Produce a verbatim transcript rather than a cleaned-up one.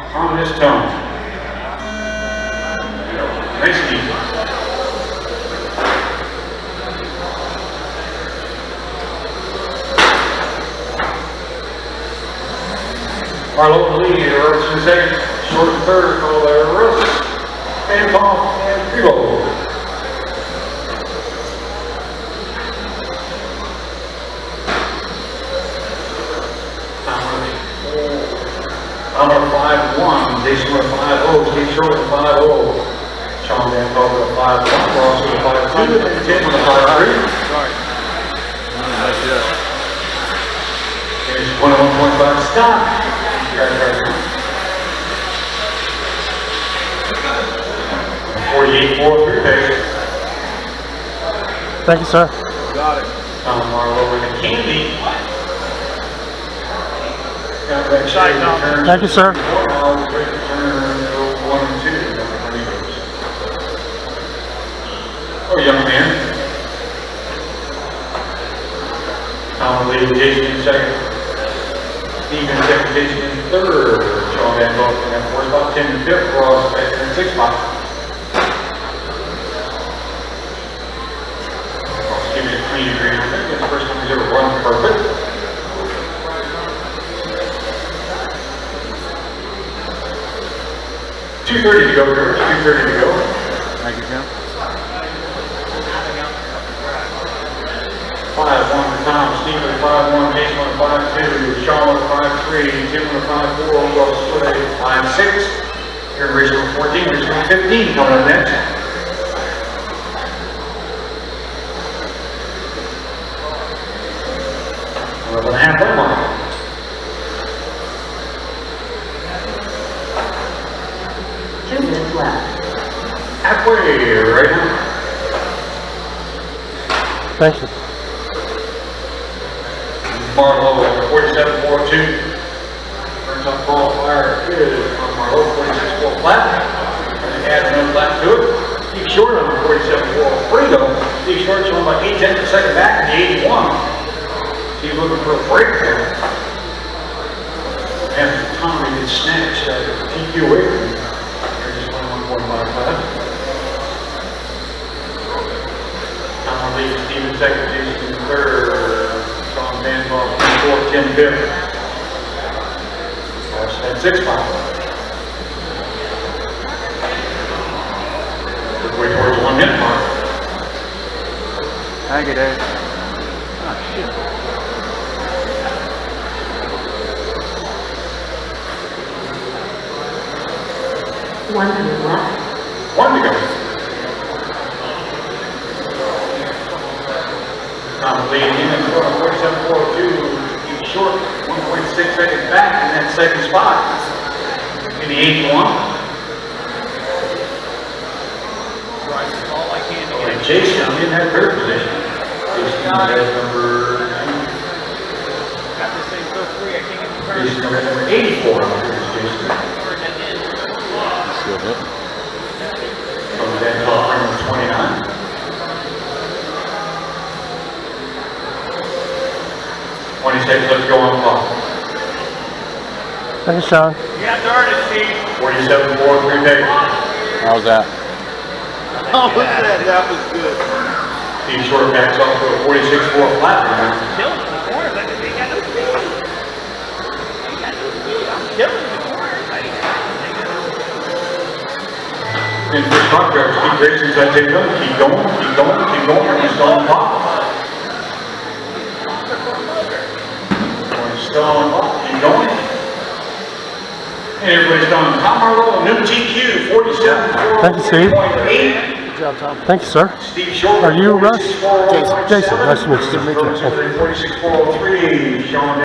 on this tone. Nice and easy. Marlo in the lead, Earls in second, short and third, call there, Russ, and off, and reload. I'm on five one, Jason with five oh, Steve Short with five oh, Sean Van Pelt with five one, Ross with five two, and Tim with five three. Sorry. Here's twenty-one point five stop. forty-eight four three base. Thank you, sir. Got it. Tom Marlowe with a candy. Got that side now. Thank you, sir. Now we're ready to turn one and two. Oh, young man. Tom lead Jason in second. Steve in second, Jason in third. Sean Van Pelt in that fourth spot. Tim in fifth. Ross in sixth spot. Ross giving it clean and green. I think that's the first time he's ever run perfect. two thirty to go, George. two thirty to go. Thank you, Jim. five one for Tom, Steve with five one, Jason with five two, Sean with five three, Tim with five four, Ross with a five six. Here in Regional fourteen, Regional fifteen coming up next. eleven and a half mark. Two minutes left. Halfway, right now. Thank you. Marlowe, forty-seven four two. Turns on qualifier is on Marlowe, forty-six four flat. And add another flat to it. Steve Short on the forty-seven four three though. Steve Short showing about eight tenths per second back in the eighty-one. He's looking for a break there. After Tommy gets snatched at T Q away from him. There's just twenty-one point five five. Tom leads Steve in second, Jason in third. Sean Van Pelt in fourth, Tim fifth. Ross at six spot. Way towards one minute mark. Thank you, Dave. Oh, shit. One minute left. One to go. Tom leading in at forty-seven four two. Steve Short, one point six seconds back in that second spot. In the eighty-one. All I can to get. And Jason in that third position. Jason has number Got this thing so free, I can't get the turn. Jason has number eighty-four. Here's Jason. Still hit. From Van Pelt, number twenty-nine. twenty seconds left to go on the clock. Thank you, Sean. You got started, Steve. forty-seven four three base. How's that? How was that? That was good. Steve Short backs off to a forty-six four flat now. Killing the corners. I didn't got no speed. I got no speed. I'm killing the corners. I ain't got In first spot drives, keep racing as I take up. Keep going, keep going, keep going. We're still on the clock. We're still on the clock. Keep going. And everybody's done. Tom Marlowe, new T Q, forty-seven four. Thank you, Steve. Good job, Tom. Thank you, sir. Steve Short. Are you Russ? Jason. Jason, nice to meet you. forty-six four oh three. Sean